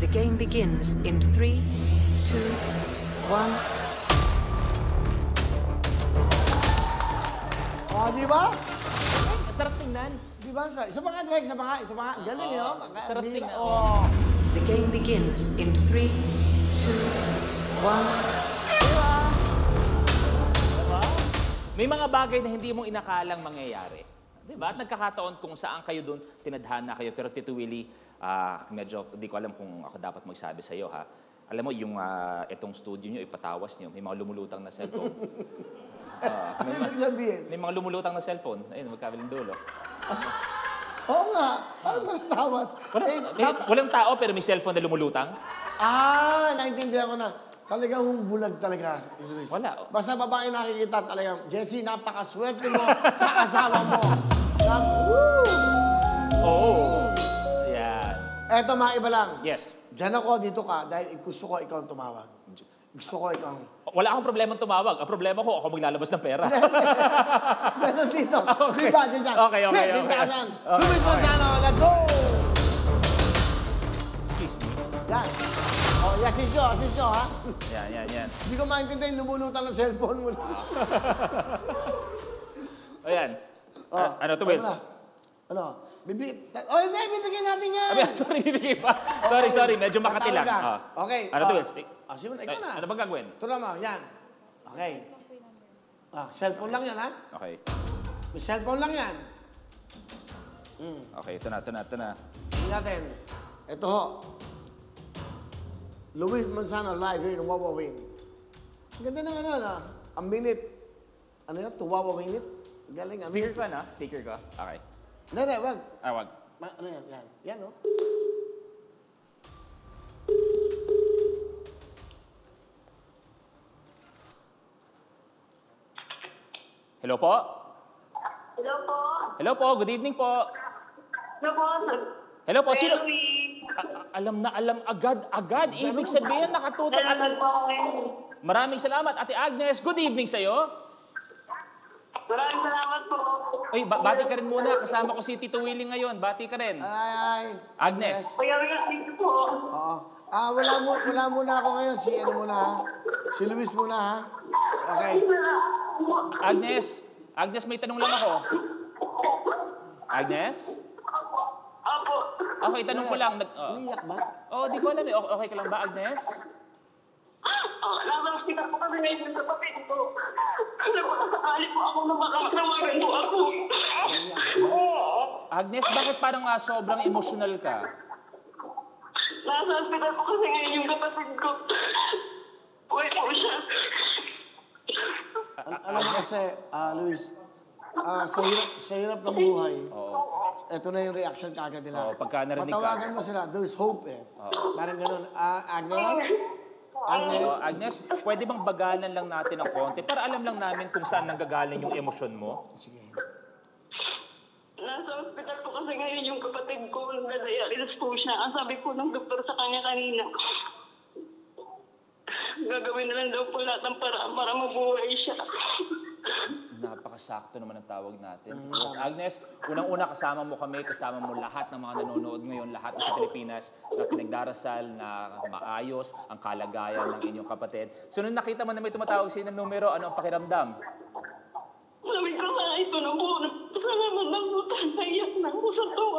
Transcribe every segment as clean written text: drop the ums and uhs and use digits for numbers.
The game begins in 3, 2, 1. Oh, di ba? Sarap tingnan. Di ba? Isa pa nga, Drake. Isa pa nga. Isa pa nga. Galing, yun. Sarap tingnan. Oh. The game begins in 3, 2, 1. May mga bagay na hindi mo inakalang mangyayari. Diba? At nagkakataon kung saan kayo doon, tinadhana kayo. Pero Tito Willie, medyo di ko alam kung ako dapat magsabi sa iyo, ha? Alam mo, yung itong studio nyo, ipatawas nyo, may mga lumulutang na cellphone. May mga lumulutang na cellphone. Ayun, magkabilang dulo. Oo nga. Paano ba natawas? Walang tao pero may cellphone na lumulutang? Naintindihan ko na. Talagang bulag talaga. Wala. Basta babae nakikita talagang, Jessie, napakaswerte mo sa asawa mo. Oo. Yan. Eto, mga iba lang. Yes. Diyan ako, dito ka, dahil gusto ko ikaw ang tumawag. Gusto ko ikaw. Wala akong problema tumawag. Ang problema ko, ako maglalabas ng pera. Meron dito. Okay. May budget dyan. Okay. Luis Manzano, let's go! Excuse me. Yan. Oh, assist nyo, ha? Yan. Hindi ko maintindihan yung lumulutan ng cellphone mo. O yan. Ano to, Wills? Ano? Hindi, bibigyan natin yan. Sorry, bibigay pa. Sorry, medyo makati lang. Okay. Ano to, Wills? Sige, ikaw na. Ano bang gagawin? Ito naman, yan. Okay. Cellphone lang yan, ha? Okay. May cellphone lang yan. Okay, ito na. Tingnan natin. Ito ho. Luis Manzano live here in Wawa Win. Ang ganda ng ang minute. Ano yan? To Wawa Minute? Galing. Speaker ko na? Speaker ko? Okay. Hindi, wag. Wag. Ano yan? Yan. Yan, no? Hello po? Hello po. Hello po, good evening po. Hello po. Hello po, sino? Ellie. Alam na alam agad. Ibig sabihin, nakatutok. Nalaman po ako ngayon. Maraming salamat, Ate Agnes. Good evening sa'yo. Maraming salamat po. Uy, bati ka rin muna. Kasama ko si Tito Willie ngayon. Bati ka rin. Ay. Agnes. Kuya Will, dito po. Oo. Wala muna ako ngayon. Si ano muna, ha? Si Luis muna, ha? Okay. Agnes, may tanong lang ako. Agnes? Opo. Okay, tanong ko lang. Umiyak ba? Di ko alam eh. Okay ka lang ba, Agnes? Nasa hospital po kami ngayon sa kapatid ko. Nakakasakali po ako na makakarawagan po ako. Agnes, bakit parang sobrang emotional ka? Nasa hospital po kasi ngayon yung kapatid ko. Uy po siya. Alam mo kasi, Luis, sa hirap ng buhay, ito na yung reaction kagad nila. Pagka narinig ka. Patawagan mo sila, there's hope eh. Parang ganun. Agnes? Agnes, pwede bang bagalan lang natin ng konti para alam lang namin kung saan nanggagaling yung emosyon mo? Sige. Nasa hospital po kasi ngayon yung kapatid ko. Nagdadialysis po siya. Ang sabi po ng doktor sa kanya kanina, gagawin na lang daw po lahat ng paraan para mabuhay siya. Napakasakto naman ang tawag natin. Agnes, unang-una kasama mo kami, kasama mo lahat ng mga nanonood ngayon, lahat sa Pilipinas na pinagdarasal na maayos ang kalagayan ng inyong kapatid. So nung nakita mo na may tumatawag sa ng numero, ano ang pakiramdam? Sabi ko na ito na po, salamat na po, naiyak na po sa tuwa.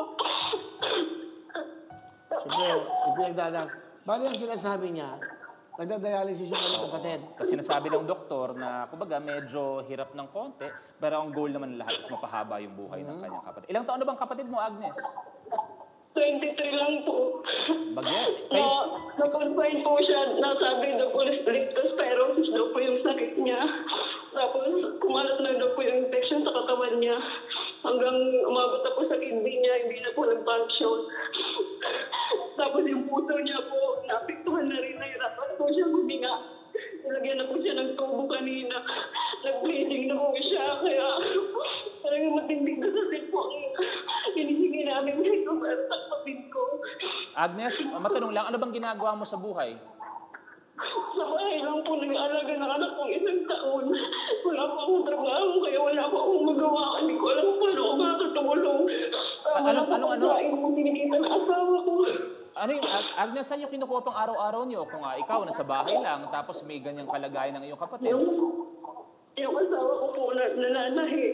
Siyempre, ipinagdadang. Bali ang sinasabi niya, nagdadialysis yung kanyang kapatid. Kasi sinasabi ng doktor na, kumbaga, medyo hirap ng konti, pero ang goal naman lahat is mapahaba yung buhay ng kanyang kapatid. Ilang taon na bang kapatid mo, Agnes? 23 lang po. Bagay? Na-confine po siya, nasabi daw po leptospirosis daw po yung sakit niya. Tapos kumalat na daw po yung infection sa katawan niya. Hanggang umabot na po sa kidney niya, hindi na po nag-function. Tapos yung puso niya po, napiktuhan na rin, nahirapan po siya huminga. Nilagyan na po siya ng tubo kanina. Nag-bleeding na po siya, kaya talagang matinding na sa po ang hinihingi namin dito para sa kapatid ko. Agnes, matanong lang, ano bang ginagawa mo sa buhay? Sa bahay lang lang po nag-aalaga ng anak kong 1 taon. Wala po akong trabaho, kaya wala po akong magawa. Hindi ko alam kung paano ako makakatulong. Wala po akong kain kung tinikita ng asawa ko. Ano yung, Agnes, saan yung kinukuha pang araw-araw niyo? Kung ikaw, nasa bahay lang, tapos may ganyang kalagayan ng iyong kapatid. Yung asawa ko po nananahi.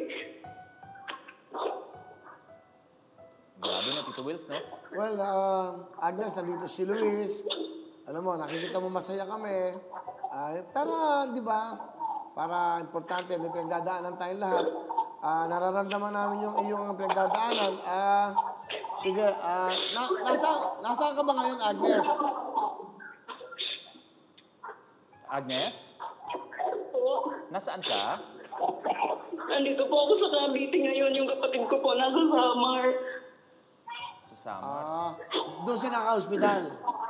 Grabe na, Tito Wills, no? Well, Agnes, nandito si Luis. Alam mo, nakikita mo masaya kami. Pero, di ba, para importante, may pinagdadaanan tayong lahat. Nararamdaman namin yung iyong pinagdadaanan. Sige, nasaan ka ba ngayon, Agnes? Agnes? Po. Nasaan ka? Nandito po ako sa Cavite ngayon. Yung kapatid ko po nasa Samar. Sa Samar. Doon siya naka-hospital.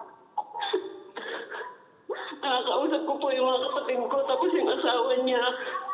Nakakausap ko po yung mga kapatid ko tapos yung asawa niya.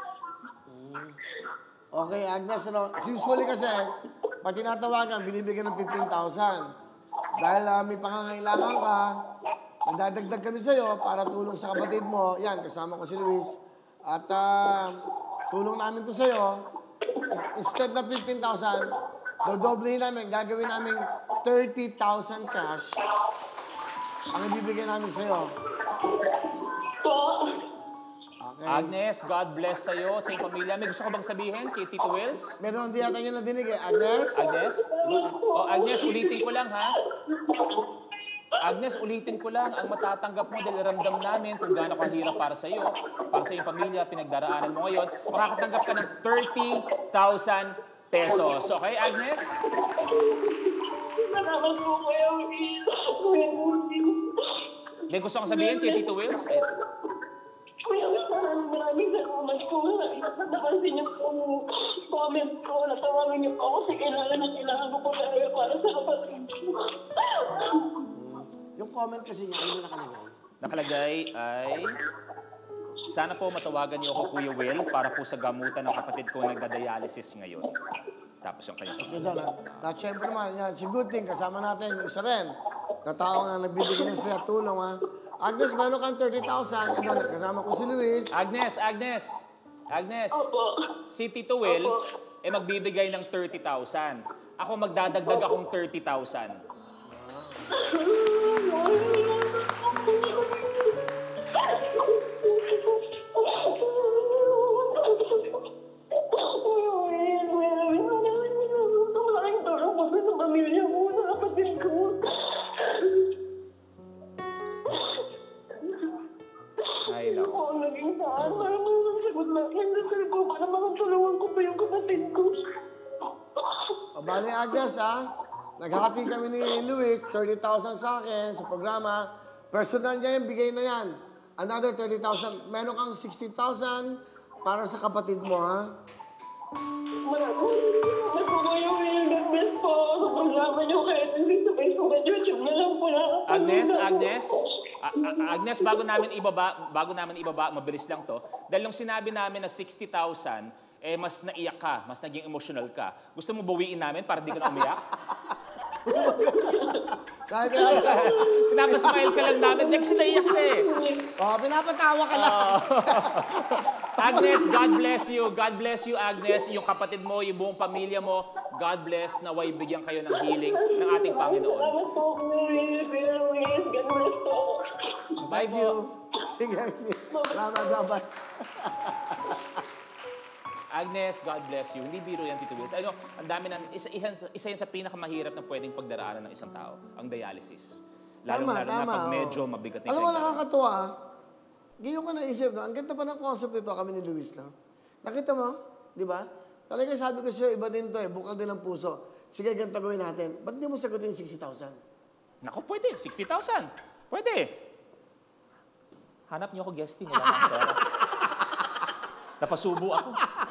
Okay, Agnes, usually kasi, pag tinatawagan, binibigyan ng 15,000. Dahil may pangangailangan ka, magdadagdag kami sa'yo para tulong sa kapatid mo. Yan, kasama ko si Luis. At tulong namin to sa'yo. Instead na 15,000, dodoblehin namin, gagawin namin 30,000 cash. Ang ibibigay namin sa'yo. Po. Okay. Agnes, God bless sa'yo, sa iyong pamilya. May gusto ka bang sabihin kay Tito Wills? Meron di yata yun na dinig eh. Agnes? Agnes? Agnes, ulitin ko lang, ha? Agnes, ulitin ko lang, ang matatanggap mo dahil ramdam namin kung gaano kahirap para sa iyo, para sa iyong pamilya, pinagdaraanan mo ngayon, makakatanggap ka ng 30,000 pesos. Okay, Agnes? Salamat po kayo. Kuya Buti. May gusto kang sabihin kay Tito Wills? Kuya, maraming salamat po. Napansin niyo po yung comment ko. Natawagin niyo po ako kasi kailangan ko po talaga para sa kapatid ko. Yung comment kasi niya, ano nakalagay? Nakalagay ay, sana po matawagan niyo ako, Kuya Will, para po sa gamutan ng kapatid ko nagda-dialysis ngayon. Tapos yung kanyang So, syempre naman, yan, si good thing, kasama natin yung isa rin. Na tao nga nagbibigay ng siya tulong, ha? Agnes, meron kang 30,000. Ito, kasama ko si Luis. Agnes, Opo. si Tito Wills, magbibigay ng 30,000. Ako magdadagdag akong 30,000. Ay, naku. Ako ang naging saan. Parang masasagot natin. Dasal ko para makatulungan ko pa yung kapatid ko. O, bali, Agnes, ha? Naghahati kami ni Luis, 30,000 sa akin, sa programa. Personal niya yung bigay na yan. Another 30,000. Meron kang 60,000 para sa kapatid mo, ha? Maraming salamat po kayo. God bless po. Sa programa niyo kahit hindi sa Facebook at YouTube na lang po na. Agnes, bago namin ibaba, mabilis lang to. Dahil nung sinabi namin na 60,000, mas naiyak ka, mas naging emotional ka. Gusto mo bawiin namin para di ka na umiyak? Pinapasmile ka lang namin, next naiyak ka eh. Pinapatawa ka lang. Agnes, God bless you. God bless you, Agnes. Yung kapatid mo, yung buong pamilya mo, God bless, naway bigyan kayo ng healing ng ating Panginoon. Salamat po, Kuya Luis. God bless po. Thank you. Sige, salamat, bye-bye. Agnes, God bless you. Hindi biro yan, Tito Wills. Ano, ang dami isa yan sa pinakamahirap na pwedeng pagdaraanan ng isang tao, ang dialysis. Lalo na pag medyo mabigat na. Alam mo, nakakatuwa. Ngayon ko naisip, no? Ang ganda pa ng concept ito kami ni Luis. No? Nakita mo? Di ba? Talaga sabi ko sa'yo, iba din to eh. Bukal din ang puso. Sige, ganito gawin natin. Ba't di mo sagutin yung 60,000? Naku, pwede. 60,000. Pwede. Hanap niyo ako guesting. Wala nang pera. Napasubo ako.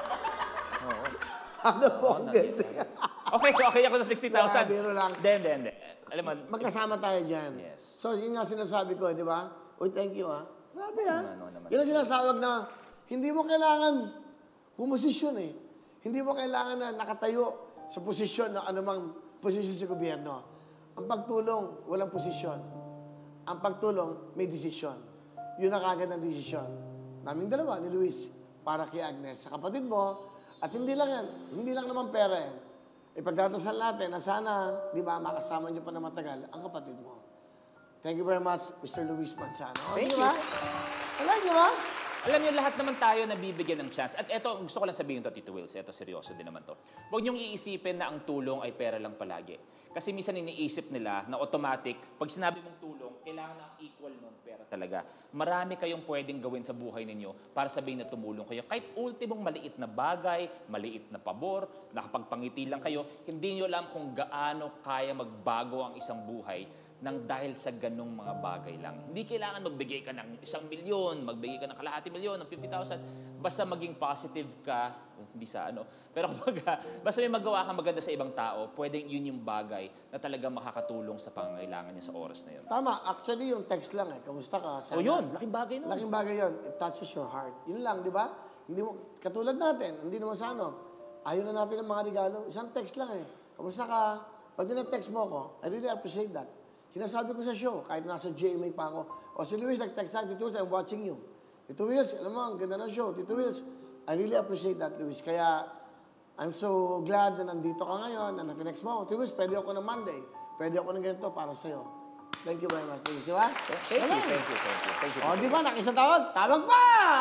Ano po ang guesting? Okay ako sa 60,000. Biro lang. Hindi. Alam mo, Magkasama tayo dyan. Yes. So, yun nga sinasabi ko, di ba? Uy, thank you, ha? Grabe, ha? No, naman. Yun ang sinasawag na hindi mo kailangan pumosisyon, eh. Hindi mo kailangan na nakatayo sa posisyon na anumang posisyon sa gobyerno. Ang pagtulong, walang posisyon. Ang pagtulong, may desisyon. yun ang kagad ng desisyon. Naming dalawa, ni Luis, para kay Agnes, sa kapatid mo. At hindi lang yan, hindi lang naman pera yan. Ipagdadasal natin na sana, di ba, makasama niyo pa na matagal ang kapatid mo. Thank you very much, Mr. Luis Manzano. Thank Di you. ba? Alam niyo ba? Alam niyo, lahat naman tayo nabibigyan ng chance. At eto, gusto ko lang sabihin to, Tito Wills. Eto, seryoso din naman to. Huwag niyong iisipin na ang tulong ay pera lang palagi. Kasi minsan iniisip nila na automatic, pag sinabi mong tulong, kailangan na equal nun pera talaga. Marami kayong pwedeng gawin sa buhay ninyo para sabihin na tumulong kayo. Kahit ultimong maliit na bagay, maliit na pabor, nakapagpangiti lang kayo, hindi niyo alam kung gaano kaya magbago ang isang buhay nang dahil sa ganong mga bagay lang. Hindi kailangan magbigay ka ng 1 milyon, magbigay ka ng kalahati milyon, ng 50,000. Basta maging positive ka, hindi sa ano. Pero kapag, basta may magawa ka maganda sa ibang tao, pwedeng yun yung bagay na talaga makakatulong sa pangangailangan niya sa oras na yun. Tama, actually yung text lang kamusta ka? Sana. O yun, laking bagay nun. Laking bagay yun. It touches your heart. Yun lang, di ba? Hindi mo, katulad natin, hindi naman sa ano, ayaw na natin ng mga regalo. Isang text lang Kamusta ka? Pag text mo ako, I really appreciate that. Sinasabi ko sa show, kahit nasa GMA pa ako, o si Luis nag-text sa Tito Wills, I'm watching you. Tito Wills, alam mo, ang ganda ng show. Tito Wills, I really appreciate that, Luis. Kaya, I'm so glad na nandito ka ngayon, na nakinext mo ako. Tito Wills, pwede ako ng Monday. Pwede ako ng ganito para sa'yo. Thank you very much, Luis. Di ba? Thank you. O, di ba? Nakisa tawag? Tawag pa!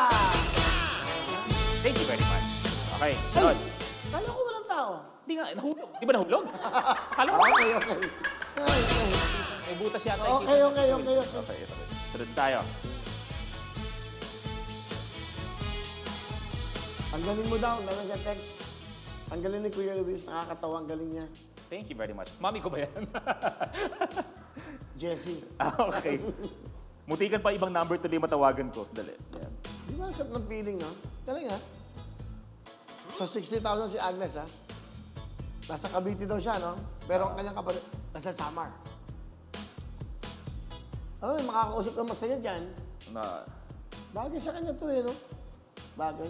Thank you very much. Okay, sunod. Kala ko walang tao. Di nga, nahulog. Di ba nahulog? Kala ko. Okay. May butas yata. Okay. Okay, ito. Sunod tayo. Ang galing mo daw, dami ka text. Ang galing ni Kuya Luis, nakakatawa, ang galing niya. Thank you very much. Mami ko ba yan? Jessie. Okay. Mutikan pa ibang number tuloy matawagan ko. Dali. Yan. Di ba, sarap ng feeling, no? Galing, ha? So, 60,000 si Agnes, ha? Nasa Cavite daw siya, no? Pero ang kanyang kapatid, nasa Samar. Ano, may makakausap na masaya dyan. Bagay sa kanya to, no? Bagay.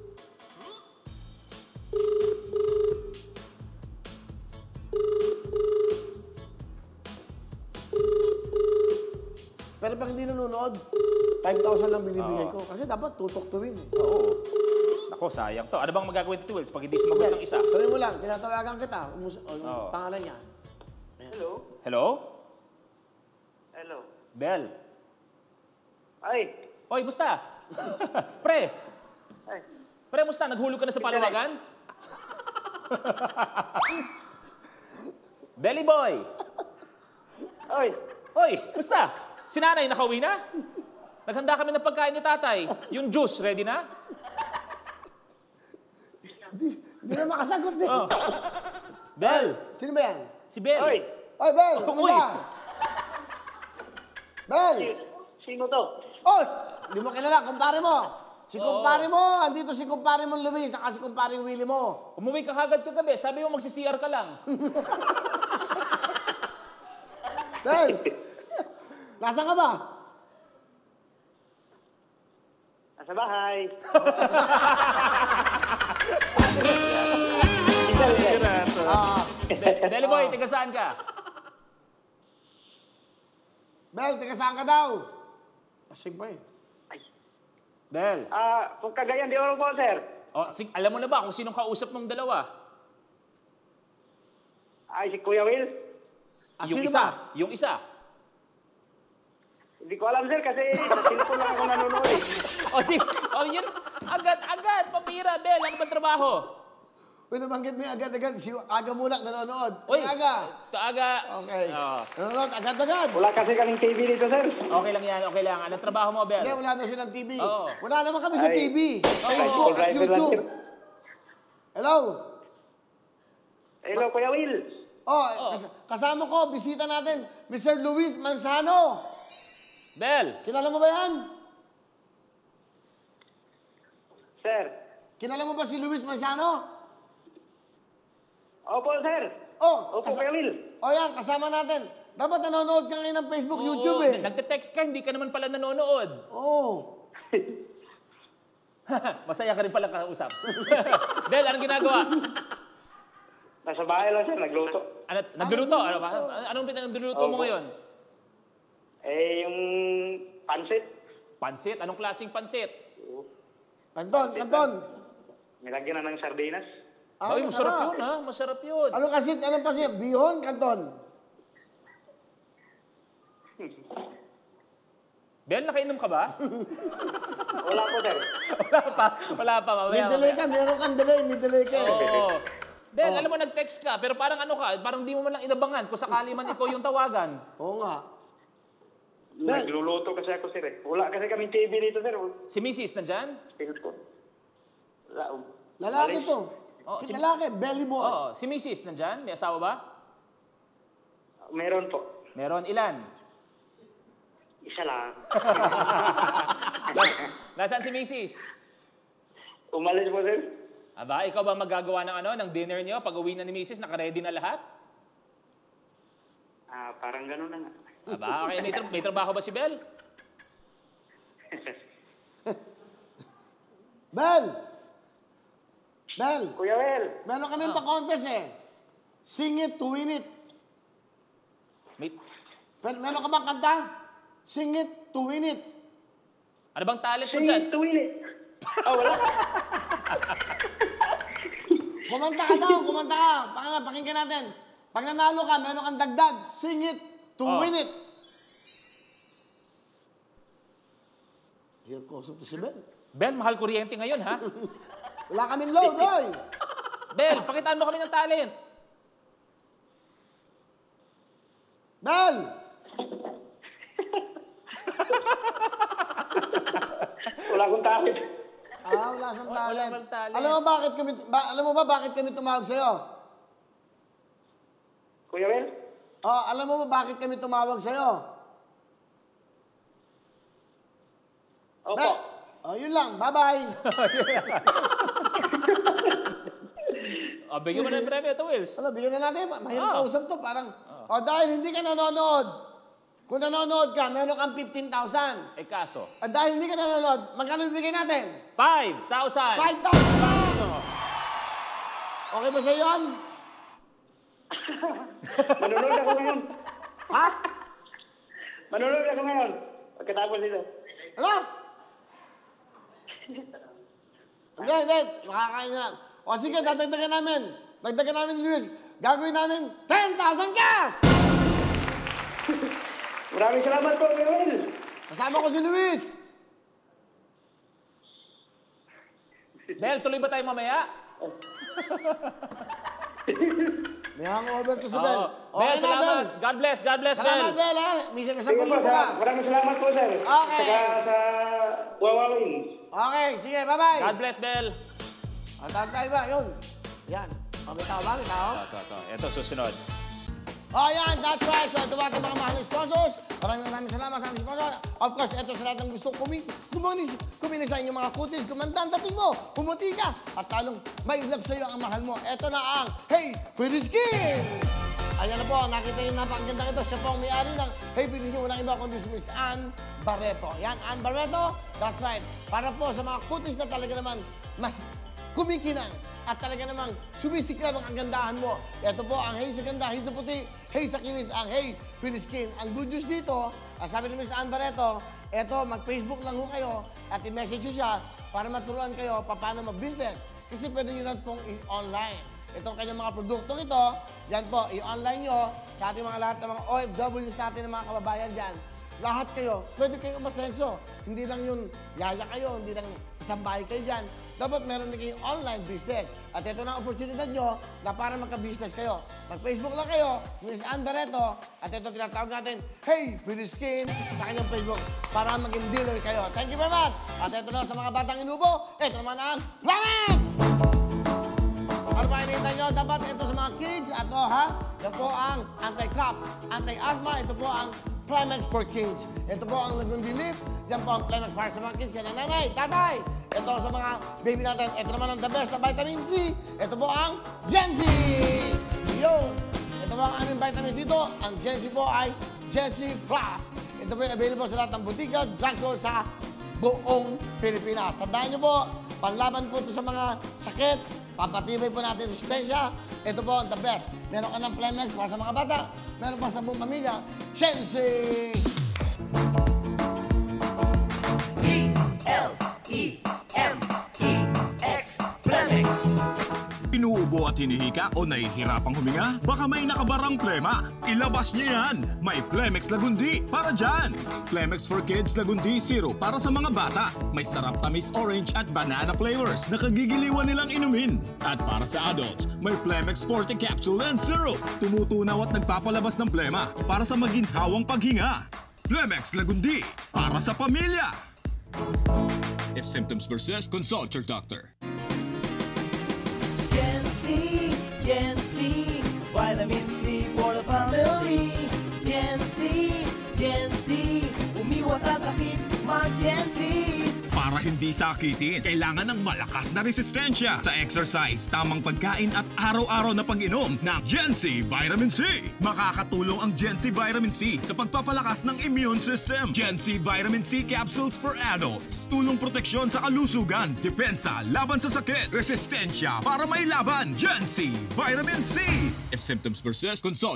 Pero pag hindi nanonood, 5,000 lang binibigay ko. Kasi dapat tutok to win. Oo. Nako, sayang to. Ano bang magagawin Tito Wills pag hindi sumagot ng isa? Sabi mo lang, tinatawagan kita. Yung pangalan niya. Hello? Hello? Hello? Bel. Ay! Oy, musta? Pre! Ay! Pre, musta? Naghulog ka na sa panawagan? Belly boy! Ay! Oy, musta? Si nanay, nakauwi na? Naghanda kami ng pagkain ni tatay. Yung juice, ready na? Hindi na makasagot din. Oh. Bel! Sino ba yan? Si Bel. Ay! Oy, Bel! Uy! Kumusta? Bel! Sino to? Oy! Hindi mo kilala, kumpare mo. Si kumpare mo, andito si kumpare mo Luis, saka si kumpare Willie mo. Umuwi ka kagad kagabi. Sabi mo magsi-CR ka lang. Bel! Nasaan ka ba? Nasa bahay. Belly boy, tiga saan ka? Bel, teka saan ka daw? Asig ba Bel. Kung Cagayan de Oro po, sir. Oh, alam mo na ba kung sinong kausap ng dalawa? Ay, si Kuya Will. Yung sino isa. ba? Yung isa. Hindi ko alam, sir, kasi sa cellphone lang ako nanonood. Yun. Agad. Pamira, Bel. Ano ba trabaho? Uy, nabanggit mo yung agad-agad. Si Aga Mulak nanonood. Uy. Aga. Aga. Okay. Oh. Nanonood, agad-agad. Wala kasi kaming TV dito, sir. Okay lang yan, okay lang. Anong trabaho mo, Bel? Hindi, wala daw silang TV. Oo. Wala naman kami sa Ay. TV. Facebook at Driver lang, YouTube. sir. Hello? Hello, Kuya Will. Kasama ko, bisita natin, Mr. Luis Manzano. Bel. Kilala mo ba yan? Sir. Kilala mo ba si Luis Manzano? Opo, sir. Opo, Kuya Will. Yan, kasama natin. Dapat nanonood ka ngayon ng Facebook, YouTube Nagte-text ka, hindi ka naman pala nanonood. Masaya ka rin pala kausap. Bel, anong ginagawa? Nasa bahay lang, sir. Nagluto. Nagluluto? Anong pinagluluto mo ngayon? Yung pansit. Pansit? Anong klaseng pansit? Kanton. Nilagyan na ng sardinas. Ay, masarap yun, ha? Masarap yun. Ano kasi, anong pasit? Bihon, kanton. Ben, nakainom ka ba? Wala po, sir. Wala pa. May delay ka, meron kang delay, may delay ka. Oo. Ben, alam mo, nag-text ka, pero parang ano ka, parang di mo man lang inabangan kung sakali man ikaw yung tawagan. Oo nga. Nagluluto kasi ako, sir. Wala kasi kami TV dito, sir. Si Mrs. nandyan? Cellphone. Wala. Lalaki to. Oh, Lalaki, belly boy. Oo. Si Mrs. nandyan? May asawa ba? Meron po. Meron. Ilan? Isa lang. Nasaan si Mrs.? Umalis po, sir. Aba, ikaw ba magagawa ng ano, ng dinner niyo? Pag uwi na ni Mrs., naka-ready na lahat? Parang gano'n na nga. Aba, okay. May trabaho ba si Bel? Bel! Kuya Wel. Meron kami pa-contest eh. Sing it to win it. Meron ka bang kanta? Sing it to win it. Ano bang talent mo Sing dyan? it to win it. Wala. Kumanta ka daw, kumanta ka. Pakinggan natin. Pag nanalo ka, meron kang dagdag. Sing it to win it. Here goes to si Bel. Bel, mahal kuryente ngayon, ha? Wala kaming load, oy! Bel, pakitaan mo kami ng talent. Bel! Wala akong talent. Wala siyang Wala talent. bang talent? Alam mo ba bakit kami tumawag sa'yo? Kuya Wel. Alam mo ba bakit kami tumawag sa'yo? Opo. Yun lang. Bye-bye. Bigyan mo na yung premyo ito, Wills. Bigyan na natin. Mahirap kausap to. Parang, dahil hindi ka nanonood. Kung nanonood ka, meron kang 15,000. Eh, kaso? Dahil hindi ka nanonood, magkano bigyan natin? 5,000! 5,000 lang! Okay ba sa'yo yun? Manunod ako ngayon. Ha? Manunod ako ngayon. Pagkatapos dito. Ano? Hindi. Makakain na. O sige, dadagdagan namin. Dagdagan namin, Luis. Gagawin namin 10,000 cash! Maraming salamat po, Kuya Wel. Kasama ko si Luis. Bel, tuloy ba tayo mamaya? May hangover to si Bel. Bel, na, salamat. God bless, Salamat, Bel. Bel, ha? Misa ka sa Sige po, pelikula. maraming salamat po, sir. Okay. Saka sa Wawawin. Okay, sige, bye-bye. God bless, Bel. Tawag tayo ba? Yun. Yan. May tao ba? May tao? Ito, susunod. Yan, that's right. So, ito ba ang mga mahal na sponsors? Maraming salamat sa ating sponsor. Of course, ito sa lahat ng gusto kumini sa inyong mga kutis. Kumanda ang dating mo. Pumuti ka. At talong may love sa'yo ang mahal mo. Ito na ang Hey Pretty Skin! Ayan na po, nakita niyo napakaganda ito. Siya po ang may-ari ng Hey Pretty Skin. Walang iba kundi si Miss Ann Barreto. Yan, Ann Barreto. That's right. Para po sa mga kutis na talaga naman mas kumikinang at talaga namang sumisiklab ang kagandahan mo. Ito po ang Hey sa ganda, Hey sa puti, Hey sa kinis, ang Hey Pretty Skin. Ang good news dito, sabi ni Ms. Ann Barreto, eto, mag-Facebook lang ho kayo at i-message nyo siya para maturuan kayo paano mag-business. Kasi pwede nyo lang pong i-online. Itong kanyang mga produktong ito, yan po, i-online nyo sa ating mga lahat ng mga OFWs natin ng mga kababayan dyan. Lahat kayo, pwede kayong umasenso. Hindi lang yung yaya kayo, hindi lang isang bahay kayo dyan. Dapat meron na kayong online business. At ito na ang oportunidad nyo na para magka-business kayo. Mag-Facebook lang kayo, Miss Ann Barreto, at ito tinatawag natin, Hey Pretty Skin, sa kanyang Facebook para maging dealer kayo. Thank you very much! At ito na sa mga batang inubo, ito naman ang Climax! Ano pa hinihintay nyo? Dapat ito sa mga kids, at yan po ang anti-cough, anti-asthma, ito po ang Climax for Kids. Ito po ang Lagundi Leaf. Yan po ang Climax para sa mga kids. Kaya nanay, tatay. Ito sa mga baby natin. Ito naman ang the best na vitamin C. Ito po ang Gen-Z. Yun. Ito po ang aming vitamins dito. Ang Gen-Z po ay Gen-Z Plus. Ito po ay available sa lahat ng butika, drugstore sa buong Pilipinas. Tandaan nyo po, panlaban po ito sa mga sakit. Papatibay po natin resistensya. Ito po ang the best. Meron ka ng Climax para sa mga bata. Meron pa sa buong pamilya. Gen-Z! hinihika o nahihirapang huminga? Baka may nakabarang plema. Ilabas niyo yan. May Plemex Lagundi para dyan. Plemex for Kids Lagundi Zero para sa mga bata. May sarap tamis orange at banana flavors na kagigiliwan nilang inumin. At para sa adults, may Plemex Forte Capsule and Zero. Tumutunaw at nagpapalabas ng plema para sa maginhawang paghinga. Plemex Lagundi para sa pamilya. If symptoms persist, consult your doctor. Gen Z, vitamin C for the family. Gen Z, umiwas sa sakit, mag-Gen Z. Para hindi sakitin, kailangan ng malakas na resistensya sa exercise, tamang pagkain at araw-araw na pag-inom ng Gen Z Vitamin C. Makakatulong ang Gen Z Vitamin C sa pagpapalakas ng immune system. Gen Z Vitamin C capsules for adults. Tulong proteksyon sa kalusugan, depensa, laban sa sakit, resistensya para mailaban. Gen Z Vitamin C. If symptoms persist, consult